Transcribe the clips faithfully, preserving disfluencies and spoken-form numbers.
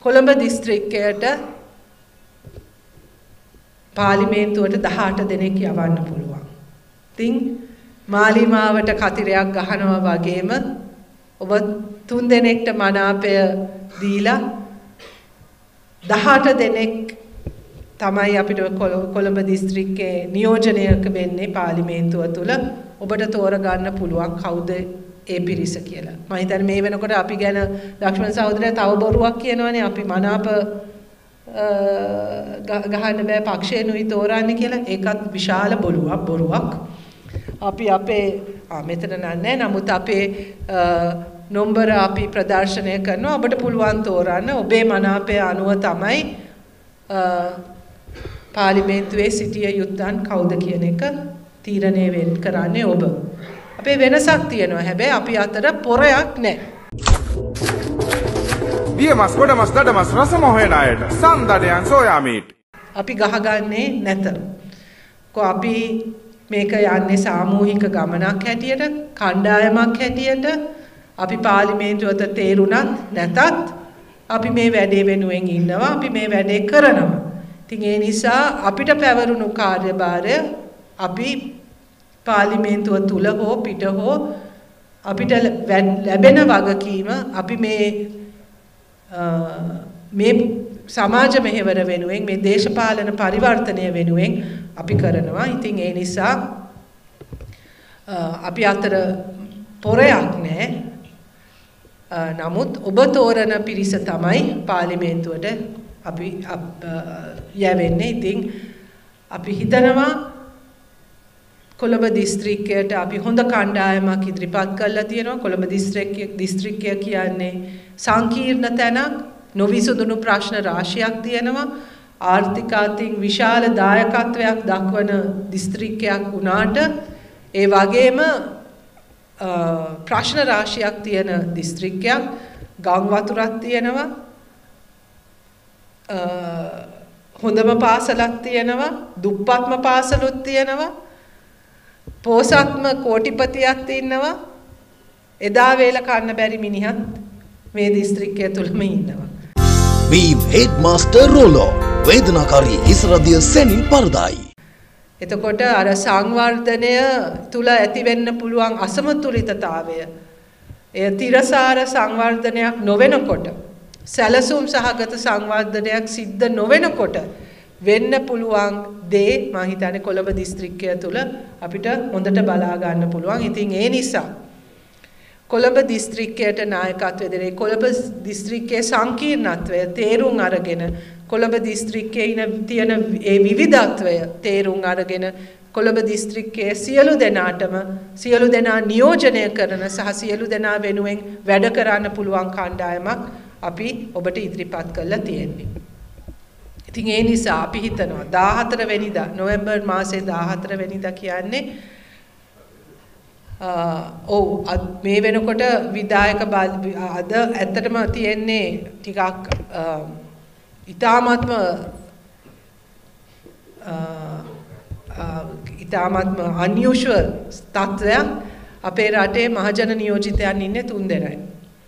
කොළඹ දිස්ත්‍රික්කයට පාර්ලිමේන්තුවට දහඅට දෙනෙක් යවන්න පුළුවන්. ඉතින් මාලිමාවට කතිරයක් ගහනවා වගේම ඔබ තුන් දෙනෙක්ට මනාපය දීලා දහඅට දෙනෙක් තමයි අපිට කොළඹ දිස්ත්‍රික්කයේ නියෝජනයක වෙන්නේ පාර්ලිමේන්තුව තුළ. ඔබට තෝරගන්න පුළුවන් කවුද ඒ පිරිස කියලා. මම හිතන්නේ මේ වෙනකොට අපි ගැන ලක්ෂ්මන් සහෝදරයා තව බොරුවක් කියනවනේ අපි මනාප ගහන්න බෑ පක්ෂේනුයි තෝරන්නේ කියලා. ඒකත් විශාල බොරුවක් බොරුවක්. අපි අපේ ආ මෙතන නෑ නමුත් අපේ නම්බර අපි ප්‍රදර්ශනය කරනවා. ඔබට පුළුවන් තෝරන්න ඔබේ මනාපය අනුව තමයි පාර්ලිමේන්තුවේ සිටිය යුත්තන් කවුද කියන එක තීරණය වෙන්න කරන්නේ ඔබ. අපේ වෙනසක් තියෙනවා. හැබැයි අපි අතර පොරයක් නැහැ. බියමස් ගොඩමස් දඩමස් රසම හොයන අයට සම්දඩයන් සෝයා මීට්. අපි ගහගන්නේ නැත. කො අපි මේක යන්නේ සාමූහික ගමනක් හැටියට, කණ්ඩායමක් හැටියට. අපි පාර්ලිමේන්තුවට තේරුණත් නැතත් අපි මේ වැඩේ වෙනුවෙන් ඉන්නවා. අපි මේ වැඩේ කරනවා. ඉතින් ඒ නිසා අපිට පැවරුණු කාර්යභාරය අපි පාර්ලිමේන්තුව තුල හෝ පිට හෝ අපිට ලැබෙන වගකීම අපි මේ මේ සමාජ මෙහෙවර වෙනුවෙන් මේ දේශපාලන පරිවර්තනය වෙනුවෙන් අපි කරනවා. ඉතින් ඒ නිසා අපි අතර පොරයක් නැහැ. නමුත් ඔබ තෝරන පිරිස තමයි පාර්ලිමේන්තුවට අපි යවෙන්නේ. ඉතින් අපි හිතනවා කොළඹ දිස්ත්‍රික්කයට අපි හොඳ කණ්ඩායමක් ඉදිරිපත් කරලා තියෙනවා. කොළඹ දිස්ත්‍රික්කය දිස්ත්‍රික්කය කියන්නේ සංකීර්ණ තැනක්, නොවිසඳුණු ප්‍රශ්න රාශියක් තියෙනවා. ආර්ථික අතින් විශාල දායකත්වයක් දක්වන දිස්ත්‍රික්කයක් වුණාට ඒ වගේම ප්‍රශ්න රාශියක් තියෙන දිස්ත්‍රික්කයක්. ගම් වතුරක් තියෙනවා. හොඳම පාසලක් තියෙනවා. දුප්පත්ම පාසලුත් තියෙනවා. පෝසත්ම කෝටිපතියක් ඉන්නවා. එදා වේල කන්න බැරි මිනිහත් මේ දිස්ත්‍රික්කය තුලම ඉන්නවා. Weave Headmaster Roller වේදනාකාරී හිස්රදිය සෙනින් පරදායි. එතකොට අර සංවර්ධනය තුල ඇති වෙන්න පුළුවන් අසමතුලිතතාවය එය තිරසාර සංවර්ධනයක් නොවෙනකොට, සැලසුම් සහගත සංවර්ධනයක් සිද්ධ නොවෙනකොට වෙන්න පුළුවන් දේ මම හිතන්නේ කොළඹ දිස්ත්‍රික්කය තුල අපිට හොඳට බලා ගන්න පුළුවන්. ඉතින් ඒ නිසා කොළඹ දිස්ත්‍රික්කයට නායකත්වය දෙන්නේ කොළඹ දිස්ත්‍රික්කයේ සංකීර්ණත්වය තේරුම් අරගෙන කොළඹ දිස්ත්‍රික්කයේ තියෙන ඒ විවිධත්වය තේරුම් අරගෙන කොළඹ දිස්ත්‍රික්කයේ සියලු දෙනාටම සියලු දෙනා නියෝජනය කරන සහ සියලු දෙනා වෙනුවෙන් වැඩ කරන්න පුළුවන් කණ්ඩායමක් අපි ඔබට ඉදිරිපත් කරලා තියෙන්නේ. ඉතින් ඒ නිසා අපි හිතනවා දාහතර වෙනිදා නොවැම්බර් මාසේ දාහතර වෙනිදා කියන්නේ ඔව් මේ වෙනකොට විධායක අද ඇත්තටම තියෙන්නේ ටිකක් ඉතාමත්ම ඉතාමත්ම unusual තත්ත්වයක්. අපේ රටේ මහජන නියෝජිතයන් ඉන්නේ තුන් දෙනයි.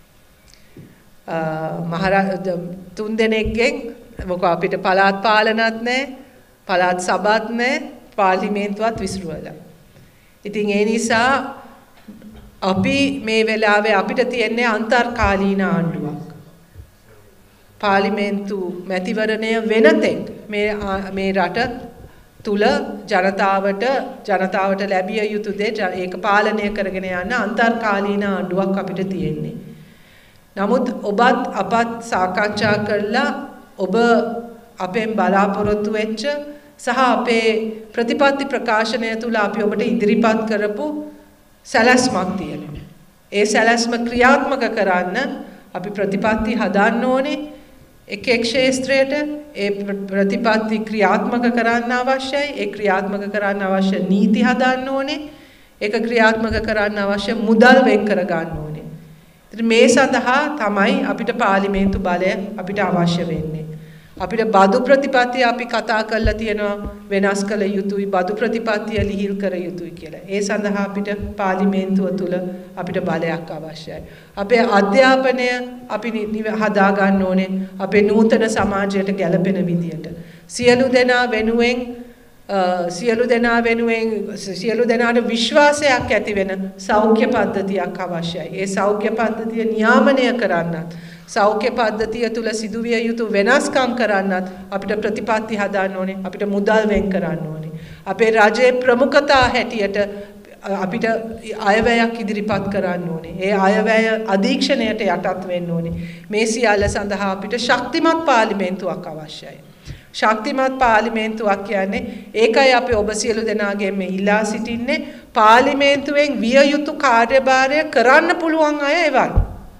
මහරජ තුන් දෙනෙක්ගෙන් මොකද අපිට පළාත් පාලනත් නැහැ, පළාත් සභාත් නැහැ, පාර්ලිමේන්තුවත් විසිරුවලා. ඉතින් ඒ නිසා අපි මේ වෙලාවේ අපිට තියෙන්නේ අන්තර්කාලීන ආණ්ඩුවක්. පාර්ලිමේන්තු මැතිවරණය වෙනතෙක් මේ මේ රට තුල ජනතාවට ජනතාවට ලැබිය යුතු දේ ඒක පාලනය කරගෙන යන අන්තර්කාලීන ආණ්ඩුවක් අපිට තියෙන්නේ. නමුත් ඔබත් අපත් සාකච්ඡා කරලා ඔබ අපෙන් බලාපොරොත්තු වෙච්ච සහ අපේ ප්‍රතිපත්ති ප්‍රකාශනය තුල අපි ඔබට ඉදිරිපත් කරපු සැලැස්මක් තියෙනවා. ඒ සැලැස්ම ක්‍රියාත්මක කරන්න අපි ප්‍රතිපත්ති හදන්න ඕනේ. එක් එක් ක්ෂේත්‍රයට ඒ ප්‍රතිපත්ති ක්‍රියාත්මක කරන්න අවශ්‍යයි. ඒ ක්‍රියාත්මක කරන්න අවශ්‍ය නීති හදන්න ඕනේ. ඒක ක්‍රියාත්මක කරන්න අවශ්‍ය මුදල් වෙන් කර ගන්න ඕනේ. ඉතින් මේ සඳහා තමයි අපිට පාර්ලිමේන්තු බලය අපිට අවශ්‍ය වෙන්නේ. අපිට බදු ප්‍රතිපත්තිය අපි කතා කරලා තියෙනවා වෙනස් කළ යුතුයි බදු ප්‍රතිපත්තිය ලිහිල් කර යුතුයි කියලා. ඒ සඳහා අපිට පාර්ලිමේන්තුව තුල අපිට බලයක් අවශ්‍යයි. අපේ අධ්‍යාපනය අපි හදා ගන්න ඕනේ අපේ නූතන සමාජයට ගැලපෙන විදියට. සියලු දෙනා වෙනුවෙන් සියලු දෙනා වෙනුවෙන් සියලු දෙනාට විශ්වාසයක් ඇති වෙන සෞඛ්‍ය පද්ධතියක් අවශ්‍යයි. ඒ සෞඛ්‍ය පද්ධතිය නියාමනය කරන්නත් සෞඛ්‍ය පද්ධතිය තුල සිදුවිය යුතු වෙනස්කම් කරන්නත් අපිට ප්‍රතිපත්ති හදාන්න ඕනේ. අපිට මුදල් වෙන් කරන්න ඕනේ. අපේ රජයේ ප්‍රමුඛතා හැටියට අපිට අයවැයක් ඉදිරිපත් කරන්න ඕනේ. ඒ අයවැය අධීක්ෂණයට යටත් වෙන්න ඕනේ. මේ සියල්ල සඳහා අපිට ශක්තිමත් පාර්ලිමේන්තුවක් අවශ්‍යයි. ශක්තිමත් පාර්ලිමේන්තුවක් කියන්නේ ඒකයි අපි ඔබ සියලු දෙනාගෙන් මේ ඉල්ලා සිටින්නේ පාර්ලිමේන්තුවෙන් විය යුතු කාර්යභාරය කරන්න පුළුවන් අය එවන්න.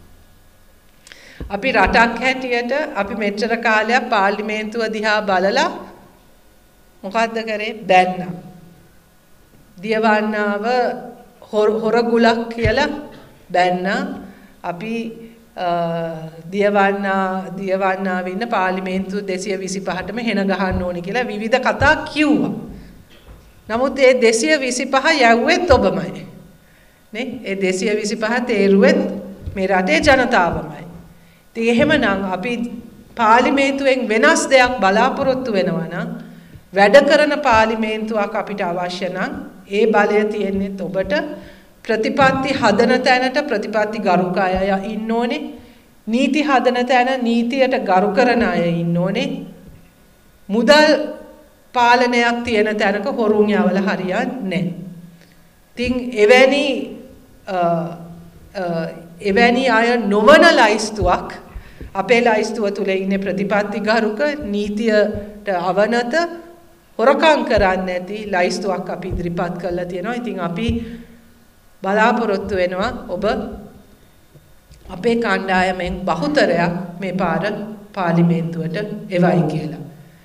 අපි රටක් හැටියට අපි මෙච්චර කාලයක් පාර්ලිමේන්තුව දිහා බලලා මොකද්ද කරේ බැන්නා. දියවන්නාව හොරගුලක් කියලා බැන්නා. අපි දියවන්නා දියවන්නාවේ ඉන්න පාර්ලිමේන්තු දෙසිය විසිපහටම හෙන ගහන්න ඕනේ කියලා විවිධ කතා කිව්වා. නමුත් ඒ දෙසිය විසිපහ යවුවෙත් ඔබමයි. නේ? ඒ දෙසිය විසිපහ තේරුවෙත් මේ රටේ ජනතාවමයි. ඉතින් එහෙමනම් අපි පාර්ලිමේන්තුවෙන් වෙනස් දෙයක් බලාපොරොත්තු වෙනවා නම් වැඩ කරන පාර්ලිමේන්තුවක් අපිට අවශ්‍ය නම් ඒ බලය තියෙන්නේ ඔබට ප්‍රතිපත්ති හදන තැනට ප්‍රතිපත්ති ගරුක අය ඉන්න ඕනේ. නීති හදන තැන නීතියට ගරු කරන අය ඉන්න ඕනේ. මුදල් පාලනයක් තියෙන තැනක හොරුන් යවලා හරියන්නේ නැහැ. ඉතින් එවැනි එවැනි අය නොවන ලයිස්තුවක් අපේ ලයිස්තුව තුල ඉන්නේ ප්‍රතිපත්ති ගරුක නීතියට අවනත හොරකම් කරන්නේ නැති ලයිස්තුවක් අපි ඉදිරිපත් කරලා තියෙනවා. ඉතින් අපි බලාපොරොත්තු වෙනවා ඔබ අපේ කණ්ඩායමෙන් බහුතරයක් මේ පාර පාර්ලිමේන්තුවට එවයි කියලා.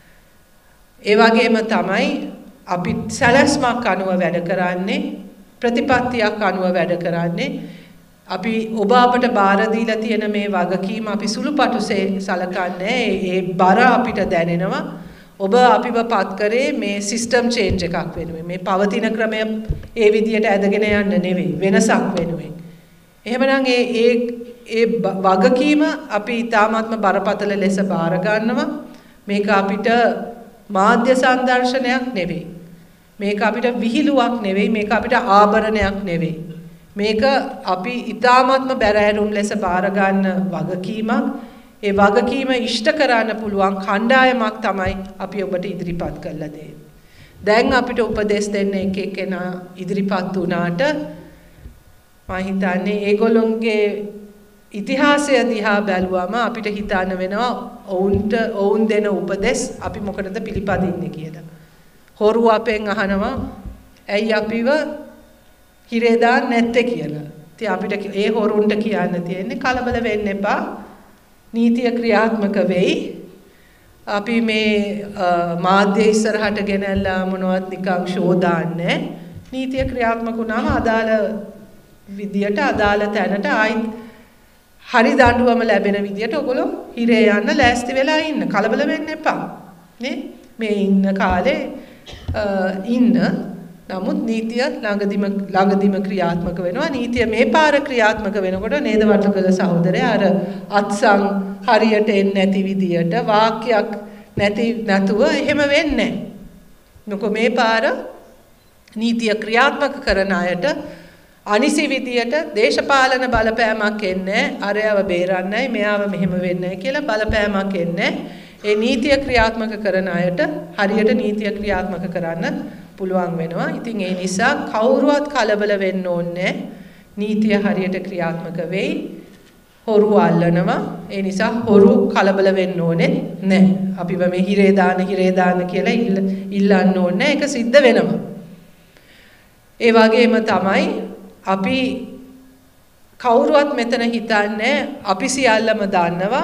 ඒ වගේම තමයි අපි සැලැස්මක් අනුව වැඩ කරන්නේ ප්‍රතිපත්තියක් අනුව වැඩ කරන්නේ. අපි ඔබ අපට බාර දීලා තියෙන මේ වගකීම අපි සුළුපටුසේ සලකන්නේ. ඒ බර අපිට දැනෙනවා. ඔබ අපිව පත් කරේ මේ සිස්ටම් චේන්ජ් එකක් වෙනුවෙන්. මේ පවතින ක්‍රමය ඒ විදියට ඇදගෙන යන්න නෙවෙයි වෙනසක් වෙනුවෙන්. එහෙමනම් ඒ ඒ ඒ වගකීම අපි ඊ타මාත්ම බරපතල ලෙස බාර ගන්නවා. මේක අපිට මාධ්‍ය සංදර්ශනයක් නෙවෙයි. මේක අපිට විහිළුවක් නෙවෙයි. මේක අපිට ආභරණයක් නෙවෙයි. මේක අපි ඊ타මාත්ම බැරෑරුම් ලෙස බාර ගන්න වගකීමක්. ඒ වගකීම ඉෂ්ට කරන්න පුළුවන් කණ්ඩායමක් තමයි අපි ඔබට ඉදිරිපත් කරලා දෙන්නේ. දැන් අපිට උපදෙස් දෙන්න එක එක්කෙනා ඉදිරිපත් වුණාට මම හිතන්නේ ඒගොල්ලොන්ගේ ඉතිහාසය දිහා බැලුවම අපිට හිතන්න වෙනවා ඔවුන්ට ඔවුන් දෙන උපදෙස් අපි මොකටද පිළිපදින්නේ කියලා. හොරු අපෙන් අහනවා ඇයි අපිව හිරේ දාන්නේ නැත්තේ කියලා. ඉතින් අපිට ඒ හොරුන්ට කියන්න තියෙන්නේ කලබල වෙන්න එපා. නීතිය ක්‍රියාත්මක වෙයි. අපි මේ මාධ්‍ය ඉස්සරහට ගෙනල්ලා මොනවත් නිකන් ෂෝ දාන්නේ. නීතිය ක්‍රියාත්මක වුණාම අදාළ විදියට අදාළ තැනට ආයි හරි දඬුවම ලැබෙන විදියට ඔයගොල්ලෝ හිරේ යන්න ලෑස්ති වෙලා ඉන්න. කලබල වෙන්න එපා. නේ? මේ ඉන්න කාලේ ඉන්න. නමුත් නීතිය ළඟදිම ළඟදිම ක්‍රියාත්මක වෙනවා. නීතිය මේ පාර ක්‍රියාත්මක වෙනකොට නේද වටකල සහෝදරයා අර අත්සන් හරියට එන්නේ නැති විදියට වාක්‍යයක් නැති නැතුව එහෙම වෙන්නේ නැහැ. මොකද මේ පාර නීතිය ක්‍රියාත්මක කරන අයට අනිසි විදියට දේශපාලන බලපෑමක් එන්නේ අරයව බේරන්නයි මෙයාව මෙහෙම වෙන්නේ කියලා බලපෑමක් එන්නේ. ඒ නීතිය ක්‍රියාත්මක කරන අයට හරියට නීතිය ක්‍රියාත්මක කරන්න පුළුවන් වෙනවා. ඉතින් ඒ නිසා කවුරුවත් කලබල වෙන්න ඕනේ. නීතිය හරියට ක්‍රියාත්මක වෙයි. හොරු අල්ලනවා. ඒ නිසා හොරු කලබල වෙන්න ඕනේ නැහැ. අපිව මේ හිරේ දාන හිරේ දාන කියලා ඉල්ලන්න ඕනේ. ඒක සිද්ධ වෙනවා. ඒ වගේම තමයි අපි කවුරුවත් මෙතන හිතන්නේ අපි සියල්ලම දන්නවා.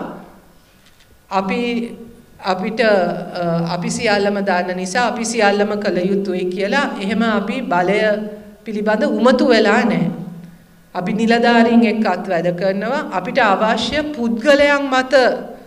අපි අපිට අපි සියල්ලම දන්න නිසා අපි සියල්ලම කළ යුතුයි කියලා එහෙම අපි බලය පිළිබඳ උමතු වෙලා නැහැ. අපි නිලධාරීන් එක්කත් වැඩ කරනවා. අපිට අවශ්‍ය පුද්ගලයන් මත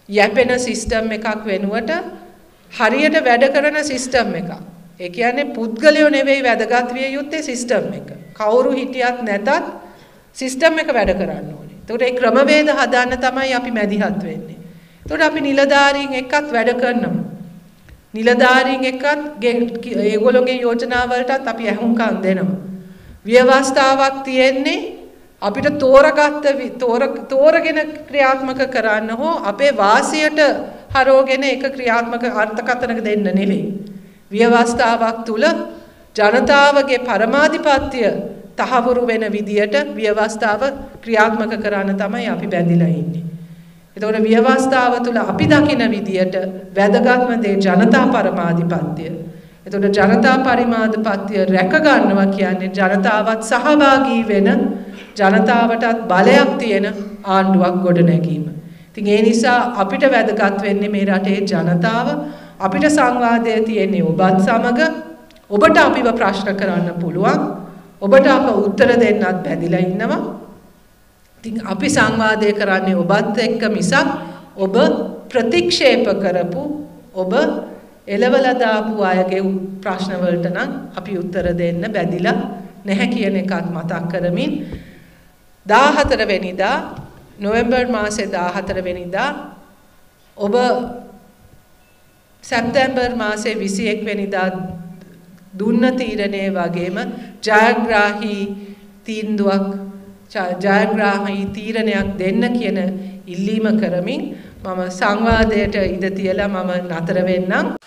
යැපෙන සිස්ටම් එකක් වෙනුවට හරියට වැඩ කරන සිස්ටම් එකක්. ඒ කියන්නේ පුද්ගලයෝ නෙවෙයි වැදගත් විය යුත්තේ සිස්ටම් එක. කවුරු හිටියත් නැතත් සිස්ටම් එක වැඩ කරන්න ඕනේ. ඒකට ඒ ක්‍රමවේද හදාන්න තමයි අපි මැදිහත් වෙන්නේ. ඒකට අපි නිලධාරීන් එක්කත් වැඩ කරනවා. නිලධාරීන් එක්කත් ඒගොල්ලෝගේ යෝජනා වලටත් අපි අහුම්කම් දෙනවා. ව්‍යවස්ථාවක් තියෙන්නේ අපිට තෝරගත්ත තෝර තෝරගෙන ක්‍රියාත්මක කරන්න හෝ අපේ වාසියට හරෝගෙන එක ක්‍රියාත්මක අර්ථකථනක දෙන්න නෙවෙයි. ව්‍යවස්ථාවක් තුල ජනතාවගේ පරමාධිපත්‍ය තහවුරු වෙන විදියට ව්‍යවස්ථාව ක්‍රියාත්මක කරන්න තමයි අපි බැඳිලා ඉන්නේ. ඒතකොට ව්‍යවස්ථාව තුල අපි දකින විදියට වැදගත්ම දේ ජනතා පරමාධිපත්‍ය. එතකොට ජනතා පරිමාධිපත්‍ය රැක ගන්නවා කියන්නේ ජනතාවත් සහභාගී වෙන ජනතාවටත් බලයක් තියෙන ආණ්ඩුවක් ගොඩ නැගීම. ඉතින් ඒ නිසා අපිට වැදගත් වෙන්නේ මේ රටේ ජනතාව. අපිට සංවාදයේ තියෙන්නේ ඔබත් සමග. ඔබට අපිව ප්‍රශ්න කරන්න පුළුවන්. ඔබට අප උත්තර දෙන්නත් බැඳිලා ඉන්නවා. ඉතින් අපි සංවාදය කරන්නේ ඔබත් එක්ක මිසක් ඔබ ප්‍රතික්ෂේප කරපු ඔබ එලවලා දාපු අයගේ ප්‍රශ්න වලට නම් අපි උත්තර දෙන්න බැඳිලා නැහැ කියන එකත් මතක් කරමින් දාහතර වෙනිදා නොවැම්බර් මාසේ දාහතර වෙනිදා ඔබ සැප්තැම්බර් මාසේ විසිඑක වෙනිදා දුන්න තීරණය වගේම ජයග්‍රාහී තීන්දුවක් ජයග්‍රාහී තීරණයක් දෙන්න කියන ඉල්ලීම කරමින් මම සංවාදයට ඉඩ තියලා මම නතර වෙන්නම්.